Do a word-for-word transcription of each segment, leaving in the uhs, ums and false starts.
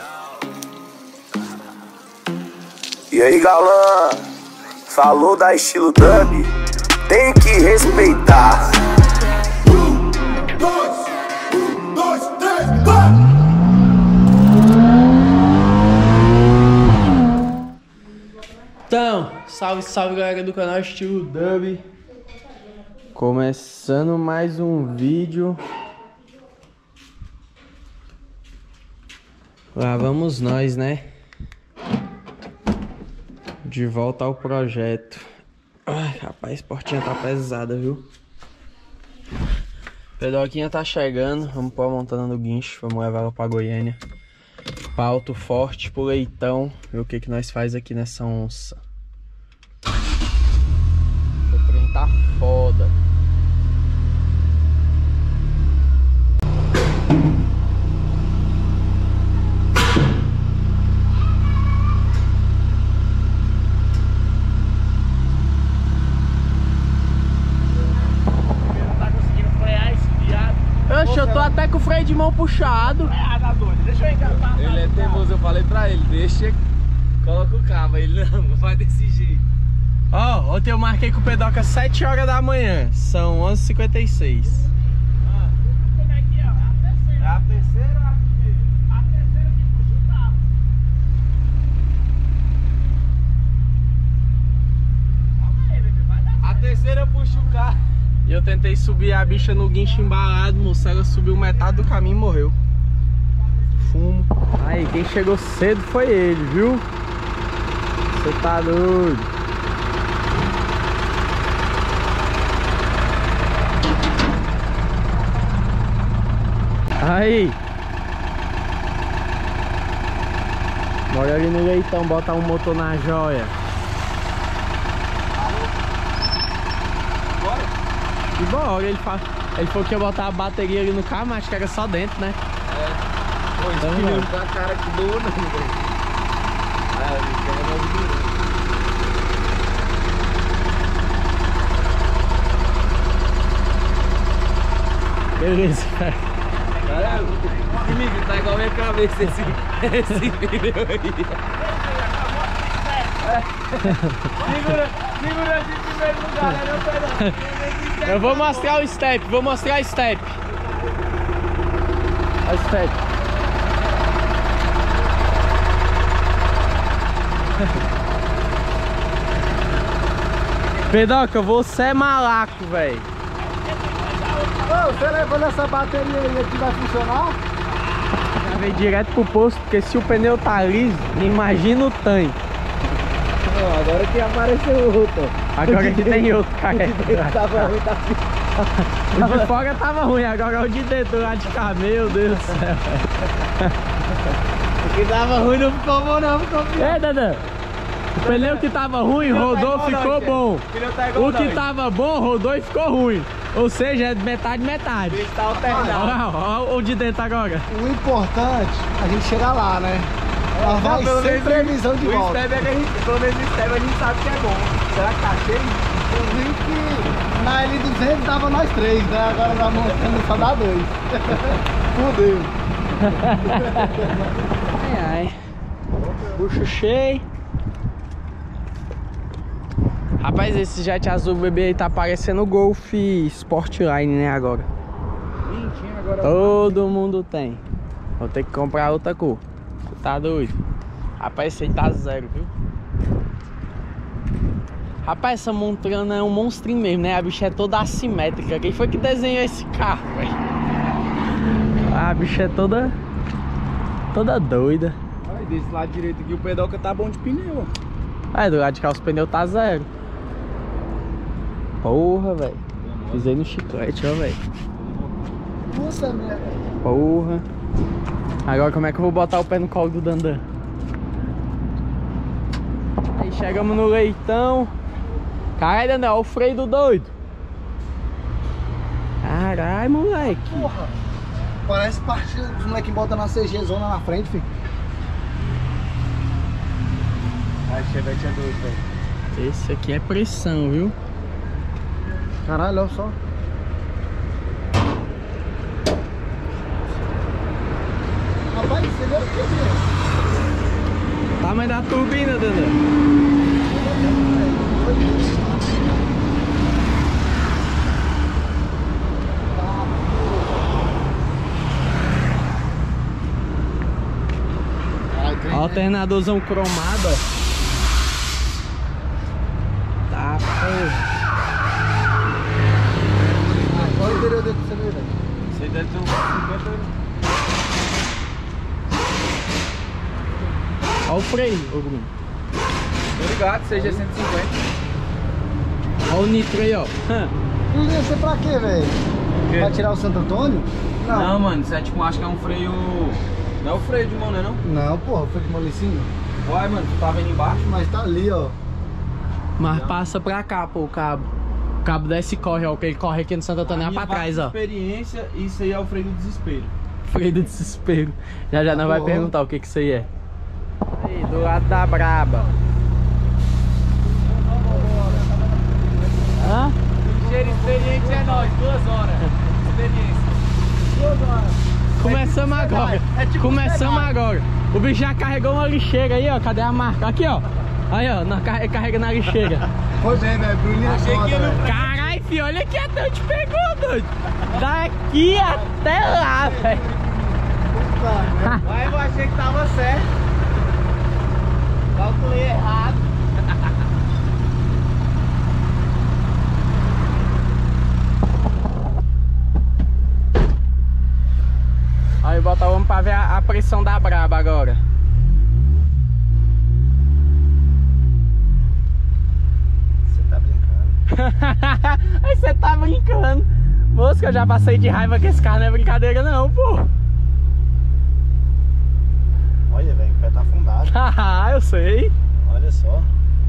E aí, galã, falou da estilo dub, tem que respeitar. Um, dois, um, dois, três, quatro. Então, salve, salve galera do canal Estilo Dub. Começando mais um vídeo. Lá vamos nós, né? De volta ao projeto. Ai, rapaz, a portinha tá pesada, viu? Pedoquinha tá chegando. Vamos pôr montando no guincho. Vamos levar ela pra Goiânia. Pra Alto Forte, pro Leitão. Ver o que que nós faz aqui nessa onça. O trem tá foda. Oxe, eu tô até com o freio de mão puxado. Deixa eu engatar. Ele é teimoso, eu falei pra ele, deixa, coloca o cabo. Ele não, vai desse jeito. Ó, oh, ontem eu marquei com o Pedoca às sete horas da manhã. São onze e cinquenta e seis. Ah, como é que é? É a terceira. É a terceira ou a primeira? A terceira que puxa o cabo. Calma aí, bebê, vai dar certo. A terceira puxa o carro. E eu tentei subir a bicha no guincho embalado, moça. Ela subiu metade do caminho e morreu. Fumo. Aí, quem chegou cedo foi ele, viu? Você tá doido. Aí. Bora ali no Leitão, botar um motor na joia. E bora, ele, fa... ele falou que ia botar a bateria ali no carro, mas acho que era só dentro, né? É. Pô, esse Então, pneu com a cara que doa, não, velho. Ah, ele quer mais duro. Beleza, velho. Caralho, comigo tá igual a minha cabeça esse, esse pneu aí. Segura, segura a gente em primeiro lugar, né, meu pedal? Eu vou mostrar o step, vou mostrar o step. O step. Pedoca, você é malaco, velho. Ô, você levando essa bateria aí aqui vai funcionar? Já veio direto pro posto, porque se o pneu tá liso, imagina o tanque. Não, agora que apareceu outro. Agora que tem outro, cara. Tava ruim, tá O de fora tava ruim, agora o de dentro lá de cá, meu Deus do céu. O que tava ruim não ficou bom não, ficou pior. É, Dandan. O pneu que tava ruim, rodou, ficou bom. O que tava bom, rodou e ficou ruim. Ou seja, é metade, metade. Ele tá alternado. Olha o de dentro agora. O importante, a gente chegar lá, né? Ela vai Não, sem previsão de o volta. step é que a gente, pelo menos o step a gente sabe que é bom. Será que tá cheio? Eu vi que na L duzentos dava nós três, né? Agora na montanha só dá dois. Fudeu. Ai, ai. Bucho cheio. Rapaz, esse jet azul bebê aí tá parecendo o Golf Sportline, né, agora. Vintinho agora. Todo mundo tem. Vou ter que comprar outra cor. Tá doido? Rapaz, esse aí tá zero, viu? Rapaz, essa Montrana é um monstrinho mesmo, né? A bicha é toda assimétrica. Quem foi que desenhou esse carro, velho? A bicha é toda... Toda doida. Olha, desse lado direito aqui o pedoca tá bom de pneu. Aí, do lado de cá os pneus tá zero. Porra, velho. Pisei no chiclete, ó, velho. Puta merda. Porra. Agora como é que eu vou botar o pé no colo do Dandan? Aí chegamos no Leitão. Caralho, Dandan, olha o freio do doido. Caralho, moleque. Porra. Parece parte dos moleques que botam na C G zona na frente, filho. A Chevette é doido, velho. Esse aqui é pressão, viu? Caralho, olha só. Rapaz, você viu o que é? Tamanho da turbina, Dandan. Alternadorzão cromado, ó. Tá, porra. Qual o interior dele pra você ver, velho? Isso aí deve ter uns cinquenta euros. Olha o freio, ô Bruno. Tô ligado, C G cento e cinquenta. Olha o nitro aí, ó. Não ia ser pra quê, velho? Pra tirar o Santo Antônio? Não, mano, isso é tipo, acho que é um freio... Não é o freio de mão, né não? Não, porra, foi de molicina. Olha, mano, tu tá vendo embaixo? Mas tá ali, ó. Mas passa pra cá, pô, o cabo. O cabo desce e corre, ó. Que ele corre aqui no Santo Antônio é pra trás, ó. Experiência, isso aí é o freio do desespero. Freio do desespero. Já já não vai Porra. perguntar o que que isso aí é. Aí, do lado da braba. Hã? Ligeiro experiente é nós, duas horas. Experiência. Duas horas. Começamos agora. É tipo Começamos pegar. agora. O bicho já carregou uma lixeira aí, ó. Cadê a marca? Aqui, ó. Aí, ó. Nós carre- carrega na lixeira. Foi bem, velho. Bruninho é Achei foda, que não- velho. Caralho, filho, olha aqui até onde pegou, doido. Daqui até lá, velho. Aí eu achei que tava certo. Calculei errado. Aí bota o homem pra ver a, a pressão da braba agora. Você tá brincando. Aí você tá brincando. Moço, eu já passei de raiva que esse carro não é brincadeira não, pô. Olha, velho, o pé tá afundado. Haha, eu sei. Olha só.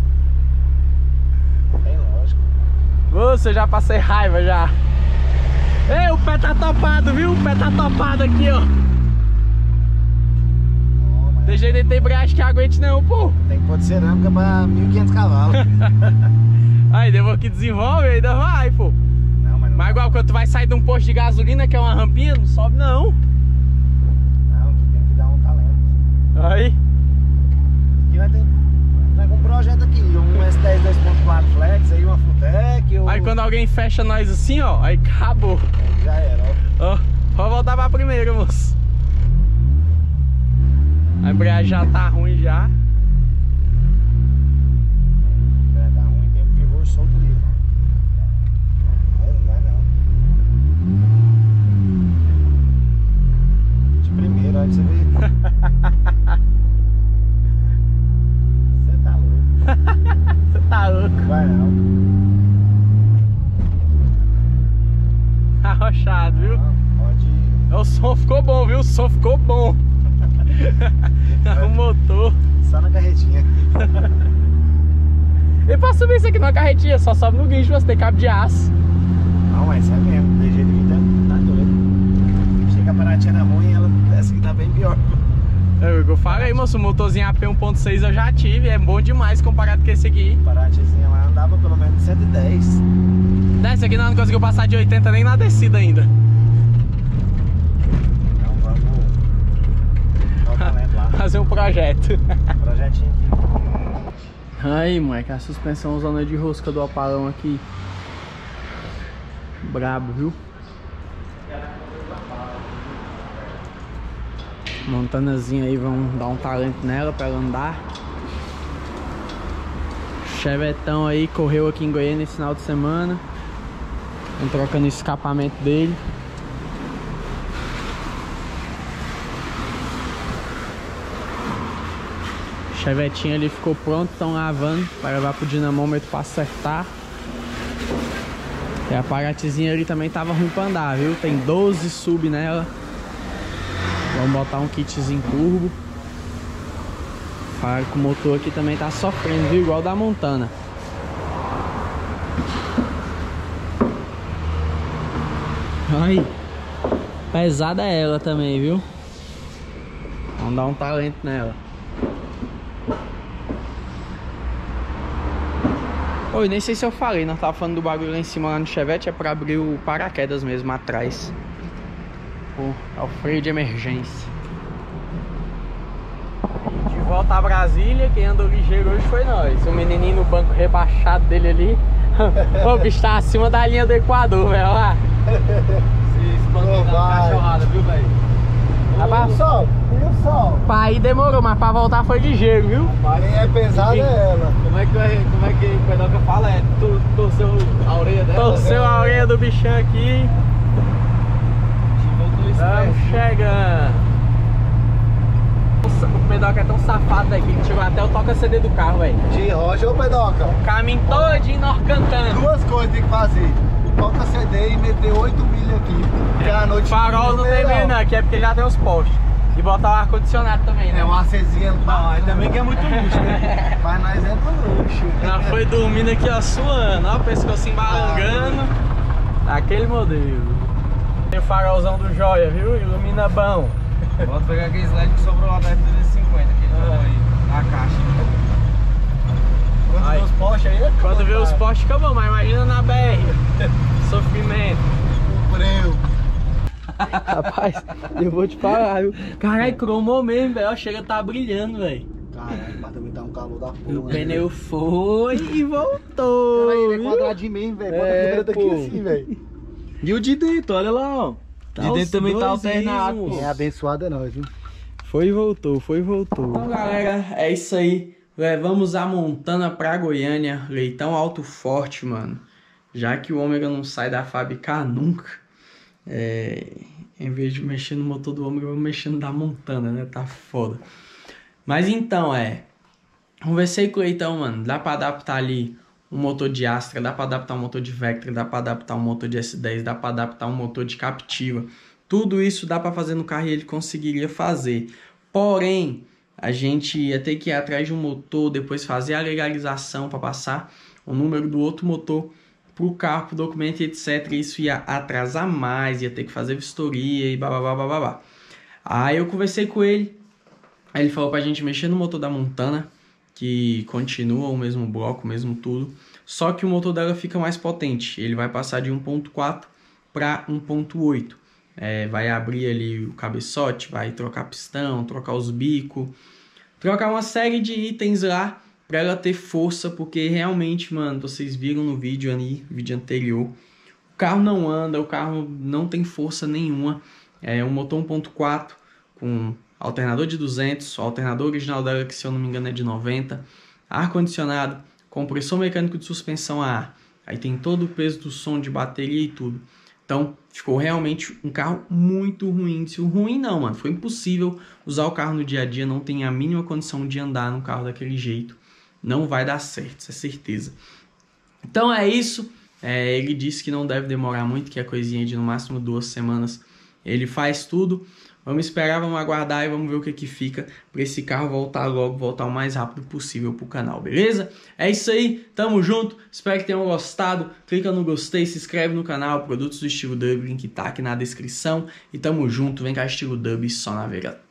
Não tem lógico. Moço, eu já passei raiva já. Ei, o pé tá topado, viu? O pé tá topado aqui, ó. Não, mas Tem jeito de ter embreagem que aguente não, pô. tem que pôr de cerâmica pra mil e quinhentos cavalos. Aí, depois que desenvolve, ainda vai, pô. Não, mas não. Mas igual quando tu vai sair de um posto de gasolina, que é uma rampinha, não sobe não. Não, que tem que dar um talento. Aí. Aqui vai ter. Vai com um projeto aqui, um S dez dois ponto quatro Flex, aí uma Futec, um... Aí quando alguém fecha nós assim, ó, aí acabou. Já era, ó. Ó, pode voltar pra primeira, moço. A embreagem já tá ruim já. É, tá ruim, tem um pivô solto ali. Mas não vai não. De primeiro, olha pra você ver. Você tá louco. Você tá louco. Não vai não. Arrochado, viu? Não, pode ir. O som ficou bom, viu? O som ficou bom. O motor. Só na carretinha. E pra subir isso aqui numa carretinha, só sobe no guincho, você tem cabo de aço. Não, mas é mesmo, de jeito que tá, tá doido. Chega a baratinha na mão e ela, essa aqui tá bem pior. É o que eu falei, moço, o motorzinho A P um ponto seis eu já tive, é bom demais comparado com esse aqui. A baratinha lá andava pelo menos cento e dez. Esse aqui não conseguiu passar de oitenta nem na descida ainda. Então vamos dar o talento lá. Fazer um projeto. Projetinho aqui. Aí, moleque, a suspensão zona de rosca do Opalão aqui. Brabo, viu? Montanazinha aí, vamos dar um talento nela pra ela andar. Chevetão aí, correu aqui em Goiânia esse final de semana. Estão trocando o escapamento dele. Chevetinho ali ficou pronto, estão lavando para levar pro dinamômetro para acertar. E a Paratyzinha ali também tava ruim pra andar, viu? Tem doze sub nela. Vamos botar um kitzinho turbo. Falaram que o motor aqui também tá sofrendo, viu? Igual o da Montana. Aí, pesada é ela também, viu? Vamos dar um talento nela. Oi, nem sei se eu falei, nós tava falando do bagulho lá em cima lá no Chevette, é pra abrir o paraquedas mesmo atrás. Pô, é o freio de emergência. De volta a Brasília, quem andou ligeiro hoje foi nós. O menininho no banco rebaixado dele ali. O bicho tá acima da linha do Equador, velho. Olha lá. Esse banco da cachorrada, viu, velho? E o sol? E o sol? Pra ir demorou, mas pra voltar foi ligeiro, viu? Quem é pesada é ela. Como é que, como é que o Pedoca fala? É, tu, torceu a orelha dela? Torceu a orelha do bichão aqui. Estamos chegando. O Pedoca é tão safado daqui que chegou até o toca-C D do carro, velho. De rocha ou pedoca? O caminho todinho nós cantando. Duas coisas tem que fazer. Toca C D e meter oito milhas aqui. Porque a noite Farol não tem meio não, aqui é porque já tem os postes. E botar o ar-condicionado também, né? É uma acezinha no Não, aí também que é muito luxo, né? Mas nós entra luxo. Ela foi dormindo aqui, ó, suando, ó, o pescoço embalangando. Daquele modelo. Tem o farolzão do Joia, viu? Ilumina bom. Vou pegar aquele slide que sobrou lá da F duzentos e cinquenta, que ele falou aí, na caixa. Quando Ai. vê os postes aí, é Quando vê os postes acabou, mas imagina na B R. Sofrimento. o breu. Rapaz, eu vou te falar, viu? Caralho, cromou mesmo, velho. Chega a tá brilhando, velho. Caralho, mas também tá um calor da porra. O pneu foi e voltou. Caralho, ele é viu? quadradinho mesmo, velho. Bota É, a câmera daqui pô. assim, velho. E o de dentro, olha lá, ó. Tá De dentro os também tá dois alternado, ismos. pô. Quem é abençoado é nós, viu? Foi e voltou, foi e voltou. Então, galera, é isso aí. Levamos a Montana pra Goiânia. Leitão alto forte, mano. Já que o Ômega não sai da fábrica nunca. É... Em vez de mexer no motor do Ômega, eu vou mexendo da Montana, né? Tá foda. Mas então, é... Conversei com o Leitão, mano. Dá pra adaptar ali um motor de Astra, dá pra adaptar um motor de Vectra, dá pra adaptar um motor de S dez, dá pra adaptar um motor de Captiva. Tudo isso dá pra fazer no carro e ele conseguiria fazer. Porém, a gente ia ter que ir atrás de um motor, depois fazer a legalização para passar o número do outro motor pro carro, pro documento e etcétera. Isso ia atrasar mais, ia ter que fazer vistoria e bababá, bababá. Aí eu conversei com ele, aí ele falou pra gente mexer no motor da Montana, que continua o mesmo bloco, o mesmo tudo, só que o motor dela fica mais potente. Ele vai passar de um ponto quatro para um ponto oito. É, vai abrir ali o cabeçote, vai trocar pistão, trocar os bicos, trocar uma série de itens lá para ela ter força, porque realmente, mano, vocês viram no vídeo ali, vídeo anterior, o carro não anda, o carro não tem força nenhuma. É um motor um ponto quatro com alternador de duzentos, o alternador original dela, que se eu não me engano é de noventa, ar-condicionado, compressor mecânico de suspensão a ar, aí tem todo o peso do som de bateria e tudo. Então, ficou realmente um carro muito ruim. Se ruim não, mano, foi impossível usar o carro no dia a dia, não tem a mínima condição de andar no carro daquele jeito. Não vai dar certo, isso é certeza. Então é isso, é, ele disse que não deve demorar muito, que é coisinha de no máximo duas semanas. Ele faz tudo. Vamos esperar, vamos aguardar e vamos ver o que que fica para esse carro voltar logo, voltar o mais rápido possível pro canal, beleza? É isso aí, tamo junto, espero que tenham gostado, clica no gostei, se inscreve no canal, produtos do Estilo Dub, link tá aqui na descrição, e tamo junto, vem cá Estilo Dub, só navegar.